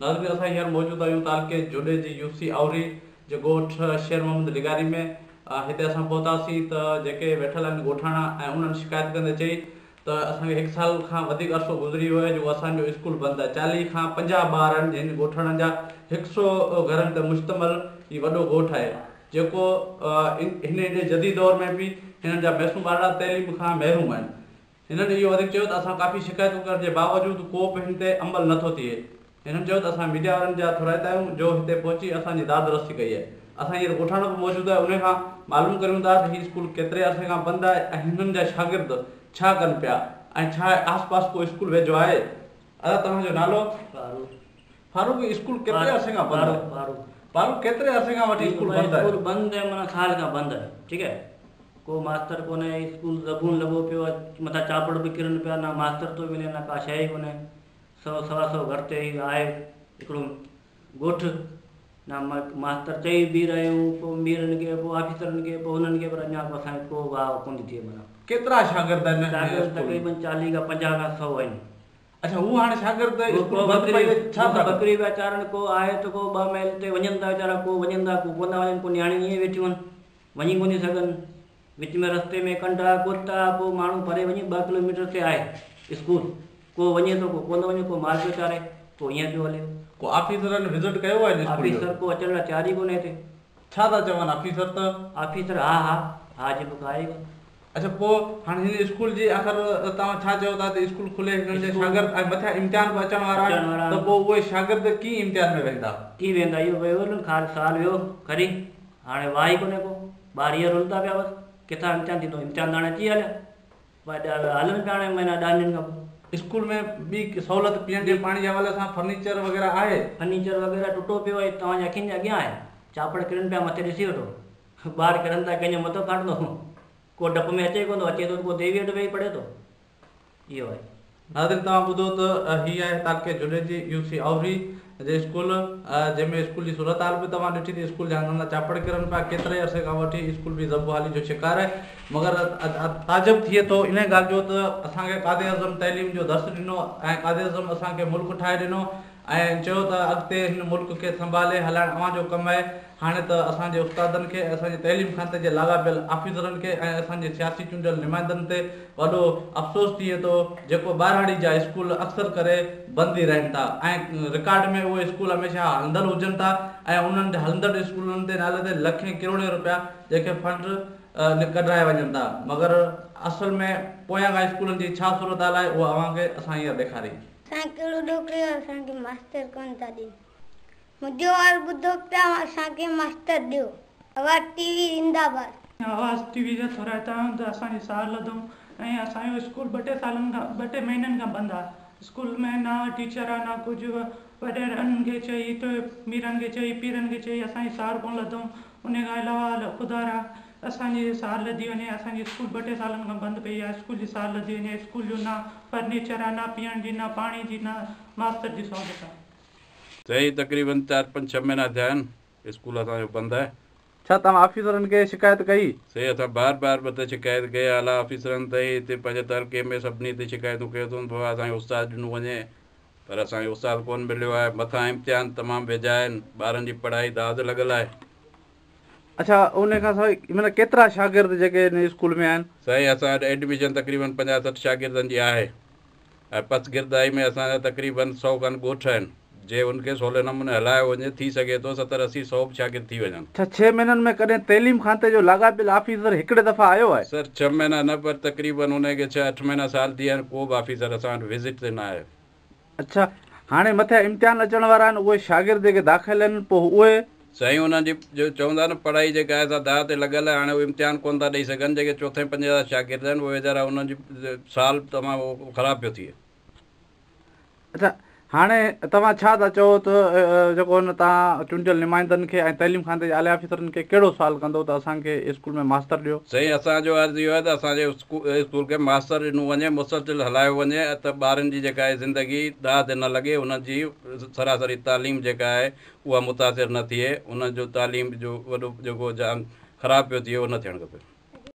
नाज़रीन असां हींअर मौजूद आहियूं तालके जुडे जी यूसी आउरी जे ॻोठ शेर मोहम्मद लिगारी में। हिते असां पहुतासीं त जेके वेठल आहिनि ॻोठाणा ऐं उन्हनि शिकायत कंदे चई त असांखे 1 साल खां वधीक अरसो गुज़री वियो आहे जो असांजो स्कूल बंदि आहे। 40 खां 50 ॿार आहिनि जिन ॻोठाणनि जा 100 घरनि ते मुश्तमिल ही वॾो ॻोठु आहे जेको हिन जदीद दौर में बि हिननि जा मैसूम ॿार तइलीम खां महरूम आहिनि। हिननि इहो वधीक चयो त असां काफ़ी शिकायतूं करण जे बावजूदि को बि हिन ते अमल नथो थिए। हिननि चयो त असां मीडिया वारनि जा थोराइता आहियूं जो हिते पहुची असांजी दाद रसी कई आहे। असां हींअर ॻोठाणो बि मौजूदु आहे, उन खां मालूम करियूं था त हीउ स्कूल केतिरे अरसे खां बंदि आहे ऐं हिननि जा शागिर्द छा कनि पिया ऐं छा आस पास को स्कूल वेझो आहे। दादा तव्हांजो नालो? फारूक। स्कूल केतिरे अरसे खां बंदि आहे? फारूक केतिरे अरसे खां वठी स्कूल बंदि आहे? स्कूल बंदि आहे माना साल खां बंदि आहे। ठीकु आहे, को मास्तर कोन्हे, स्कूल ज़बून लॻो पियो आहे, मथां चापड़ बि किरनि पिया, ना मास्तर थो मिले ना का शइ कोन्हे। 100-125 घर ते आहे हिकिड़ो ॻोठु, ना मास्तर चई बि रहिया आहियूं, पोइ मीरनि खे पोइ ऑफिसरनि खे पोइ हुननि खे पर अञा असांखे को वाह कोन थी थिए। माना केतिरा शागिर्द आहिनि? तक़रीबन 40 खां 50 खां 100 आहिनि। अच्छा, हू हाणे शागिर्द बकरी पिया चारनि, को आहे त को 2 माइल ते वञनि था वीचारा, को वञनि था को कोन था वञनि, को नियाणियूं ईअं वेठियूं आहिनि वञी कोन थी सघनि। विच में रस्ते में कंडा कुता, पोइ माण्हू परे वञी 2 किलोमीटर ते आहे स्कूल, को वञे थो को कोन थो वञे, को माल पियो चारे, को ईअं पियो हले। को ऑफिसरनि विज़िट कयो आहे? ऑफिसर को अचण लाइ तयार ई कोन्हे हिते। छा था चवनि ऑफिसर? त ऑफिसर हा जी बुक आहे। अच्छा, पोइ हाणे हिन स्कूल जी आख़िर तव्हां छा चओ था त स्कूल खुले, हिननि जे शागिर्द ऐं मथियां इम्तिहान बि अचण वारा आहिनि, त पोइ उहे शागिर्द कीअं इम्तिहान में वेंदा? इहो वियो न साल वियो खरी, हाणे वाह ई कोन्हे को। ॿार हीअं रुलंदा पिया, बसि किथां इम्तिहान थींदो? इम्तिहान हाणे अची हलिया, हलनि पिया हाणे महीना 10 ॾींहंनि खां पोइ। स्कूल में ॿी सहूलियत पीअण जे पाणी जे हवाले सां फर्नीचर वग़ैरह आहे? फर्नीचर वग़ैरह टुटो पियो आहे, तव्हांजे अखियुनि जे अॻियां आहे। चापड़ किरनि पिया, मथे ॾिसी वठो, ॿार किरनि था, कंहिंजो मथो खणंदो, को डप में अचे कोन थो, अचे थो को देवी वटि वेही पढ़े थो। इहो आहे। नाज़रीन तव्हां ॿुधो त हीअ आहे तालके जुडे जी यूसी आउरी जे स्कूल, जंहिंमें स्कूल जी सूरत हाल बि तव्हां ॾिठी थी। स्कूल जा हंधि चापड़ किरनि पिया, केतिरे अरसे खां वठी स्कूल बि ज़बहाली जो शिकार आहे। मगर ताजुब थिए थो इन ॻाल्हि जो त असांखे क़ाइद आज़म तइलीम जो दर्स ॾिनो ऐं क़ाइद आज़म असांखे मुल्क ठाहे ॾिनो ऐं चयो त अॻिते हिन मुल्क खे संभाले हलाइण अव्हांजो कमु आहे। हाणे त असांजे उस्तादनि खे, असांजे तइलीम खाते जे लाॻापियल ऑफिसरनि खे ऐं असांजे सियासी चूंडियल नुमाइंदनि ते वॾो अफ़सोस थिए थो जेको ॿारहाड़ी जा स्कूल अक्सर करे बंदि ई रहनि था ऐं रिकॉर्ड में उहे स्कूल हमेशह हलंदड़ हुजनि था ऐं उन्हनि हलंदड़ स्कूलनि ते नाले ते लखें किरोड़े रुपया जेके फंड कढाए वञनि था। मगर असल में पोयां खां स्कूलनि जी छा सूरत हाल आहे उहा अव्हांखे असां हींअर ॾेखारी। कहिड़ो ॾोकिरियो असांखे मास्तर कोन था ॾियनि। मुंहिंजो वार ॿुधो पिया, असांखे मास्तर ॾियो। आवाज़ टीवी ज़िंदाबाद। आवाज़ टीवी जा थोराइता आहियूं त असांजी साह लधूं ऐं असांजो स्कूल 2 महीननि खां बंदि आहे। स्कूल में ना टीचर आहे ना कुझु। वॾेरनि खे चई तो मीरनि खे चई पीरनि खे चई असांजी साह कोन लधूं। उन खां अलावा ख़ुदा असांजी साह लधी वञे। असांजी स्कूल 2 सालनि खां बंदि पई आहे। स्कूल जी साह लधी वञे। स्कूल जो ना फर्नीचर आहे, ना पीअण जी, ना पाणी जी, ना मास्तर जी सहूलियत आहे। सही तक़रीबन 4-5-6 महीना थिया आहिनि स्कूल असांजो बंदि आहे। छा तव्हां ऑफिसरनि खे शिकायत कई? सही, असां बार ॿ शिकायत कई, आला ऑफिसरनि ताईं हिते पंहिंजे तहलके में सभिनी ते शिकायतूं कयूं अथऊं। पोइ असांखे उस्ताद ॾिनो वञे पर असांखे उस्ताद कोन मिलियो आहे। मथां इम्तिहान तमामु वेझा आहिनि, ॿारनि जी पढ़ाई दाद लॻल आहे। अच्छा, उन खां सवाइ माना केतिरा शागिर्द जेके हिन स्कूल में आहिनि? सही, असां वटि एडमिशन तक़रीबन 50-60 शागिर्दनि जी आहे ऐं पसगिरदाई में असांजा तक़रीबन 100 खनि ॻोठ आहिनि। जे उनखे सवले नमूने हलायो वञे थी सघे थो 70-80-100 शागिर्द थी वञनि। 6 महीननि में कॾहिं तइलीम खाते जो लाॻापियल ऑफिसर हिकिड़े दफ़ा आयो आहे? सर 6 महीना न, पर तक़रीबन उनखे 6-8 महीना साल थी विया आहिनि, को बि ऑफिसर असां वटि विज़िट ते न आहे। अच्छा, हाणे मथियां इम्तिहान अचण वारा आहिनि, उहे शागिर्द जेके दाख़िल आहिनि पोइ उहे साईं उन्हनि जी जो चवंदा न पढ़ाई जेका आहे दाह ते लॻल आहे। हाणे उहे इम्तिहान कोन था ॾेई सघनि। जेके 4-5 जा शागिर्द आहिनि उहे वीचारा उन्हनि जी साल तमामु ख़राबु पियो थिए। अच्छा, हाणे तव्हां छा था चओ त जेको न तव्हां चूंडियल नुमाइंदनि खे ऐं तइलीम खाते जे आला ऑफिसरनि खे कहिड़ो सुवाल कंदो त असांखे स्कूल में मास्तर ॾियो? सही, असांजो अर्ज़ु इहो आहे त असांजे स्कूल खे मास्तर ॾिनो वञे, मुसलसिल हलायो वञे त ॿारनि जी जेका आहे ज़िंदगी दाह ते न लॻे, उन्हनि जी सरासरी तालीम जेका आहे उहा मुतासिर न थिए, उन्हनि जो तालीम जो वॾो जेको जाम ख़राबु पियो थिए उहो न थियणु खपे।